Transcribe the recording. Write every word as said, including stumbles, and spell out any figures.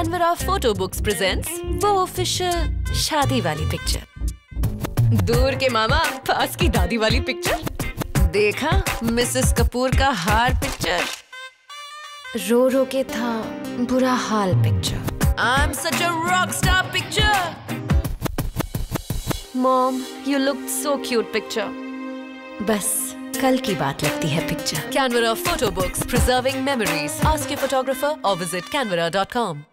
कैनवरा photo books presents वो official शादी वाली पिक्चर। दूर के मामा पास की दादी वाली पिक्चर। देखा मिसेस कपूर का हार पिक्चर। रो रो के था बुरा हाल picture. I am such a rock star picture. Mom you look so cute picture. बस कल की बात लगती है picture. Canvera photo books, preserving memories. Ask your photographer or visit canvera dot com.